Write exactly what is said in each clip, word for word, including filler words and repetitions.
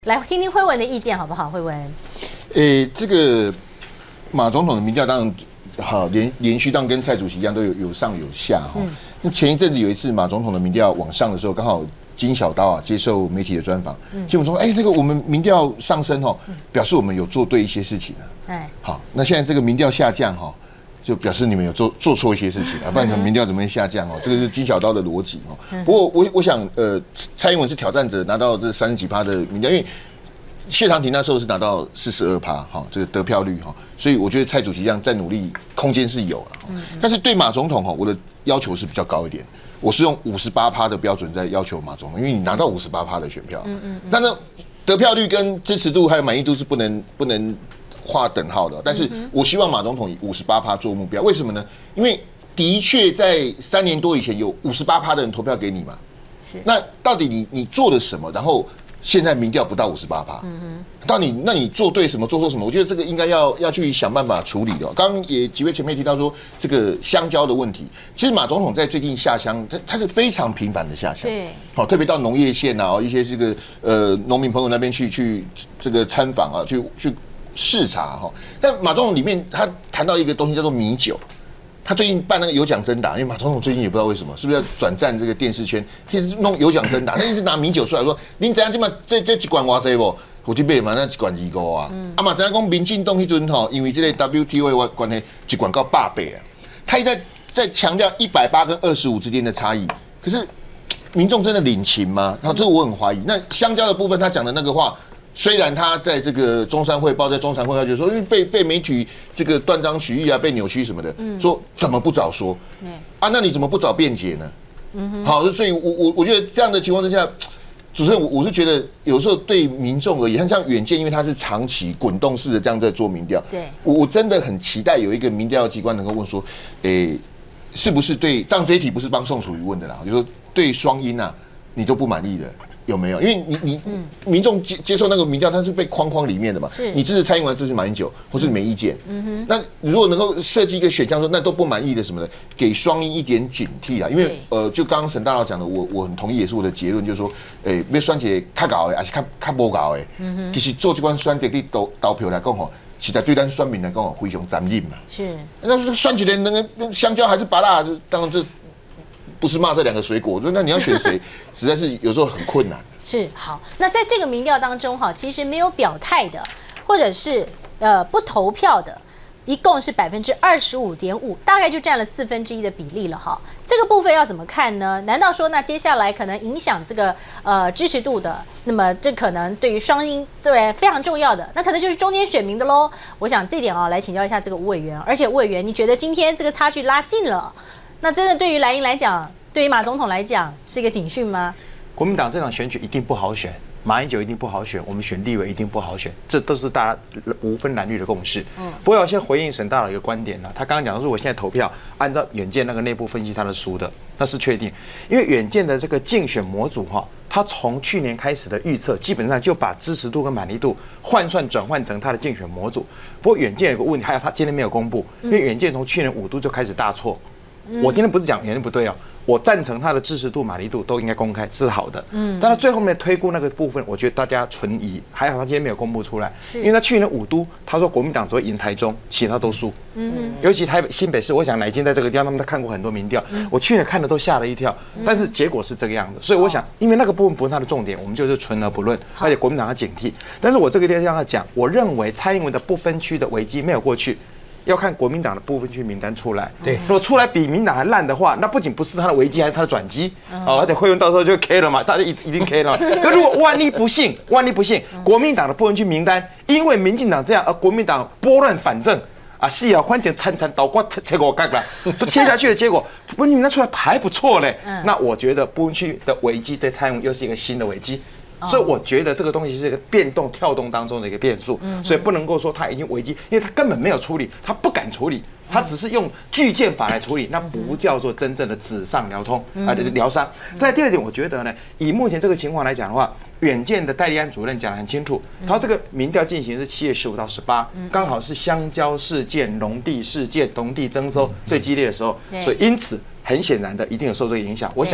来听听慧文的意见好不好？慧文， 诶，这个马总统的民调当然好连连续当跟蔡主席一样都有有上有下哈。那、嗯、前一阵子有一次马总统的民调往上的时候，刚好金小刀啊接受媒体的专访，结果说，哎、欸，那个我们民调上升哦，表示我们有做对一些事情啊。哎，好，那现在这个民调下降哈。就表示你们有做做错一些事情啊，不然你们民调怎么会下降哦？这个是金小刀的逻辑哦。不过我我想，呃，蔡英文是挑战者，拿到这三十几趴的民调，因为谢长廷那时候是拿到四十二趴，哈，这个得票率哈，所以我觉得蔡主席这样再努力空间是有了。但是对马总统哈，我的要求是比较高一点，我是用五十八趴的标准在要求马总统，因为你拿到五十八趴的选票，嗯嗯，但是得票率跟支持度还有满意度是不能不能。划等号的，但是我希望马总统以五十八趴做目标，为什么呢？因为的确在三年多以前有五十八趴的人投票给你嘛，是。那到底你你做了什么？然后现在民调不到五十八趴，嗯哼。到底那你做对什么，做错什么？我觉得这个应该要要去想办法处理的。刚刚也几位前辈提到说这个香蕉的问题，其实马总统在最近下乡，他他是非常频繁的下乡，对，好，特别到农业县啊，一些这个呃农民朋友那边去去这个参访啊，去去。视察哈，但马总统里面他谈到一个东西叫做米酒，他最近办那个有奖征答，因为马总统最近也不知道为什么，是不是要转战这个电视圈，一直弄有奖征答，他一直拿米酒出来说，您怎样这么这这几罐偌济不？我去买嘛，那几罐二五啊，啊嘛怎样讲民进党迄阵吼，因为这个 W T O 的关系，一罐到百倍啊，他一在在强调一百八跟二十五之间的差异，可是民众真的领情吗？然后这个我很怀疑。那香蕉的部分，他讲的那个话。虽然他在这个中山汇报，在中山汇报就说，因为被被媒体这个断章取义啊，被扭曲什么的，嗯、说怎么不早说？嗯、啊，那你怎么不早辩解呢？嗯、好，所以我我我觉得这样的情况之下，主持人我我是觉得有时候对民众而言，像远见，因为它是长期滚动式的这样在做民调，对，我我真的很期待有一个民调机关能够问说，诶、欸，是不是对？当然这一题不是帮宋楚瑜问的啦，就说对双音啊，你都不满意的。有没有？因为你你民众接接受那个民调，它是被框框里面的嘛。是，你支持蔡英文，支持马英九，或是你没意见。嗯哼。那如果能够设计一个选项说，那都不满意的什么的，给双音一点警惕啊。因为呃，就刚刚沈大佬讲的，我我很同意，也是我的结论，就是说，诶、欸，要选一个较高的，还是较较无高的。嗯哼。其实做这款选择的投投票来讲吼，实在对咱选民来讲非常残忍嘛。是。那选起来那个香蕉还是芭乐，当然这。不是骂这两个水果，我说那你要选谁，实在是有时候很困难。是好，那在这个民调当中哈，其实没有表态的，或者是呃不投票的，一共是百分之二十五点五，大概就占了四分之一的比例了哈。这个部分要怎么看呢？难道说那接下来可能影响这个呃支持度的？那么这可能对于双音对非常重要的，那可能就是中间选民的喽。我想这点啊，来请教一下这个吴委员，而且吴委员，你觉得今天这个差距拉近了？那真的对于蓝营来讲，对于马总统来讲，是一个警讯吗？ 国民党这场选举一定不好选，马英九一定不好选，我们选立委一定不好选，这都是大家无分蓝绿的共识。嗯，不过我先回应沈大佬一个观点呢，他刚刚讲说，如果现在投票按照远见那个内部分析，他的输的，那是确定，因为远见的这个竞选模组哈，他从去年开始的预测，基本上就把支持度跟满意度换算转换成他的竞选模组。不过远见有个问题，还有他今天没有公布，因为远见从去年五都就开始大错。我今天不是讲远见不对哦。我赞成他的支持度、满意度都应该公开，这是好的。嗯，但他最后面推估那个部分，我觉得大家存疑。还好他今天没有公布出来，因为他去年五都他说国民党只会赢台中，其他都输。嗯，尤其台北、新北市，我想乃金在这个地方，他们都看过很多民调，我去年看的都吓了一跳。但是结果是这个样子，所以我想，因为那个部分不是他的重点，我们就是存而不论。而且国民党要警惕。但是我这个地方要讲，我认为蔡英文的不分区的危机没有过去。要看国民党的不分区名单出来，对，如果出来比民进党还烂的话，那不仅不是他的危机，还是他的转机。哦，而且会员到时候就 K 了嘛，大家一一定 K 了。可如果万一不幸，万一不幸，国民党的不分区名单因为民进党这样，而国民党拨乱反正啊，是啊，反正参参倒挂切我干了，就切下去的结果，不分区名单出来还不错嘞。那我觉得不分区的危机对蔡英文又是一个新的危机。所以我觉得这个东西是一个变动跳动当中的一个变数，所以不能够说他已经危机，因为他根本没有处理，他不敢处理，他只是用拒建法来处理，那不叫做真正的纸上疗痛啊疗伤。在第二点，我觉得呢，以目前这个情况来讲的话，远见的戴立安主任讲得很清楚，他这个民调进行是七月十五到十八，刚好是香蕉事件、农地事件、农地征收最激烈的时候，所以因此很显然的一定有受这个影响。我想。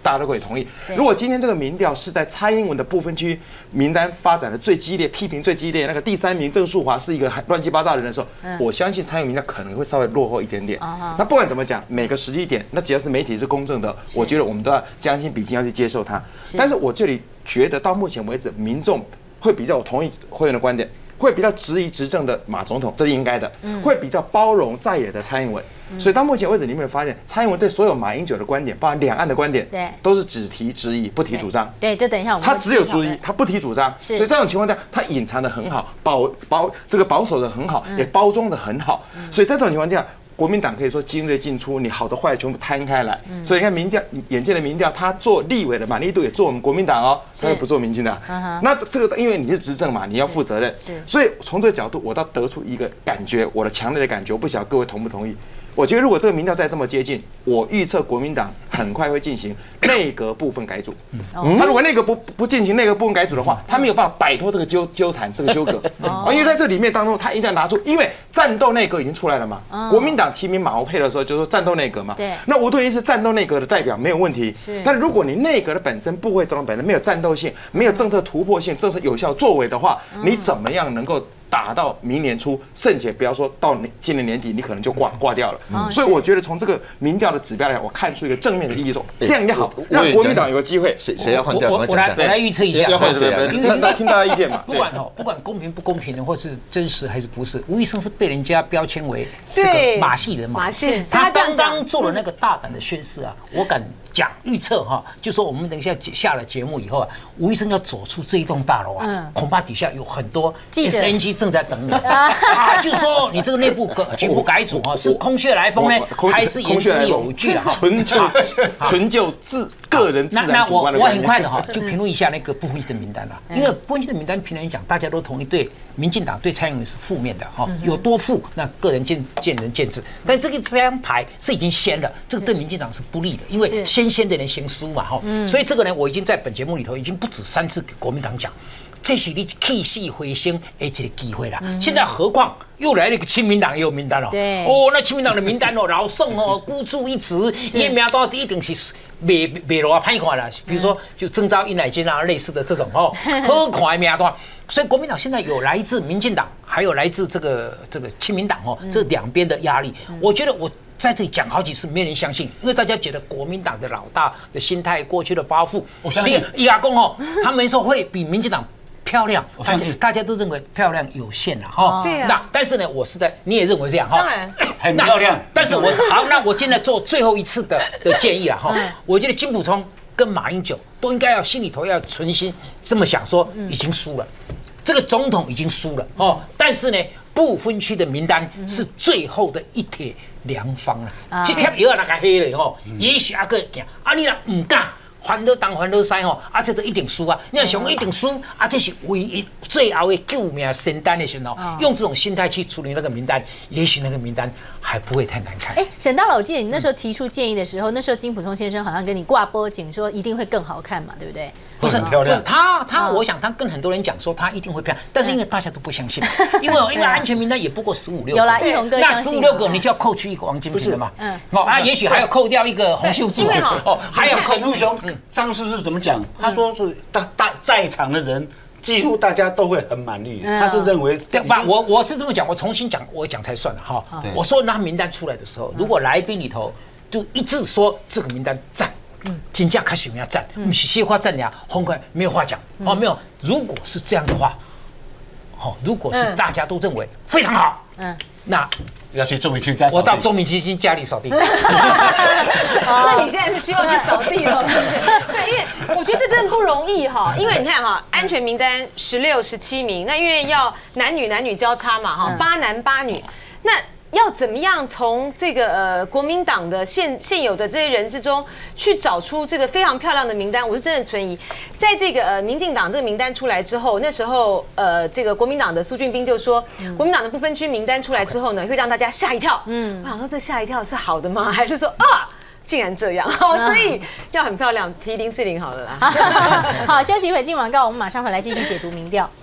大家都可以同意。如果今天这个民调是在蔡英文的不分区名单发展的最激烈、批评最激烈，那个第三名郑树华是一个乱七八糟的人的时候，我相信蔡英文民调可能会稍微落后一点点。那不管怎么讲，每个时机点，那只要是媒体是公正的，我觉得我们都要将心比心，要去接受它。但是我这里觉得到目前为止，民众会比较，我同意会员的观点。会比较质疑执政的马总统，这是应该的；会比较包容在野的蔡英文。所以到目前为止，你有没有发现，蔡英文对所有马英九的观点，包含两岸的观点， 对， 都是只提质疑，不提主张。 对，这等一下我们他只有质疑，他不提主张。所以这种情况下，他隐藏的很好，保保这个保守的很好，也包装的很好。所以在这种情况下，国民党可以说精锐进出，你好的坏全部摊开来。所以你看民调，眼见的民调，他做立委的满意度也做我们国民党哦，他又不做民进党。那这个因为你是执政嘛，你要负责任。所以从这个角度，我倒得出一个感觉，我的强烈的感觉，我不晓得各位同不同意。我觉得如果这个民调再这么接近，我预测国民党很快会进行内阁部分改组。嗯、他如果内阁不不进行内阁部分改组的话，他没有办法摆脱这个纠纠缠、这个纠葛。哦、因为在这里面当中，他一定要拿出，因为战斗内阁已经出来了嘛。哦、国民党提名马欧佩的时候就说战斗内阁嘛。对。那吴敦义是战斗内阁的代表，没有问题。是。但如果你内阁的本身部会中本身没有战斗性、没有政策突破性、政策有效作为的话，嗯、你怎么样能够打到明年初，甚且不要说到今年年底，你可能就挂挂掉了。嗯、所以我觉得从这个民调的指标来讲，我看出一个正面的意义，说这样也好，让国民党有个机会。 谁谁要换掉？ 我我来我来预测一下， 要换谁？ 来听大家意见嘛。 不管哦，不管公平不公平的，或是真实还是不是，吴医生是被人家标签为这个马戏人嘛。 马戏， 他刚刚做了那个大胆的宣誓啊，我敢讲预测哈，就说我们等一下下了节目以后啊，吴医生要走出这一栋大楼啊，恐怕底下有很多 S N G 正在等你。啊，就说你这个内部局部改组哈，是空穴来风呢，还是言之有据哈？ 纯就纯就自个人自然主观的观念。 那那我我很快的哈，就评论一下那个不分区的名单啦。因为不分区的名单，平常讲大家都同意，对民进党对蔡英文是负面的哈，有多负那个人见见仁见智。但这个这张牌是已经先了，这个对民进党是不利的，因为先先的人先输嘛哈。所以这个呢，我已经在本节目里头已经不止三次给国民党讲。这是你气势回升的一个机会啦。嗯、现在何况又来了一个亲民党也有名单哦。 对。 哦，那亲民党的名单哦，老宋哦孤注一掷，因为名单一定是没没落啊歹看啦。比如说就征召殷乃金啊类似的这种哦，好看的名单。所以国民党现在有来自民进党，还有来自这个这个亲民党哦，这两边的压力，嗯、我觉得我。在这里讲好几次，没人相信，因为大家觉得国民党的老大的心态、过去的包袱， 我相信伊阿公哦，他们说会比民进党漂亮，大家大家都认为漂亮有限了哈。 对啊。 那但是呢，我是在你也认为这样哈？ 当然， 很漂亮。 但是我好，那我现在做最后一次的的建议了哈。我觉得金溥聪跟马英九都应该要心里头要存心这么想，说已经输了，这个总统已经输了哦。但是呢，不分区的名单是最后的一帖良方啦。这帖药啊，那个黑了吼，也许阿个行，啊你若唔敢。烦恼东烦恼西吼，啊，这都一定输啊！你要想一定输啊，这是唯一最后的救命神丹的时候，用这种心态去处理那个名单，也许那个名单还不会太难看。 哎，沈大佬，我记得你那时候提出建议的时候，那时候金溥聪先生好像跟你挂波警说一定会更好看嘛，对不对？ 不是很漂亮。 他他，我想他跟很多人讲说他一定会漂亮，但是因为大家都不相信，因为因为安全名单也不过十五六个， 有啦，一红哥相信。 那十五六个你就要扣去一个王金平的嘛，嗯，哦，啊，也许还要扣掉一个洪秀柱， 哦，还有沈陆雄，当时是怎么讲？他说是大大在场的人。几乎大家都会很满意，他是认为对吧？我我是这么讲，我重新讲，我讲才算了哈。我说那名单出来的时候，如果来宾里头就一致说这个名单赞，金价开始要赞，不是鲜花赞俩，红快没有话讲哦，没有。如果是这样的话，哦，如果是大家都认为非常好，嗯，那。 要去周明清家， 我到周明基金家里扫地。 那你现在是希望去扫地了？对，因为我觉得这真的不容易哈。因为你看哈，安全名单十六、十七名，那因为要男女男女交叉嘛哈，八男八女，那。要怎么样从这个呃国民党的现现有的这些人之中去找出这个非常漂亮的名单？我是真的存疑。在这个呃民进党这个名单出来之后，那时候呃这个国民党的苏俊斌就说，国民党的不分区名单出来之后呢，会让大家吓一跳。嗯，我想说这吓一跳是好的吗？还是说啊？竟然这样，所以要很漂亮，提林志玲好了啦。 好，休息一会，进广告，我们马上回来继续解读民调。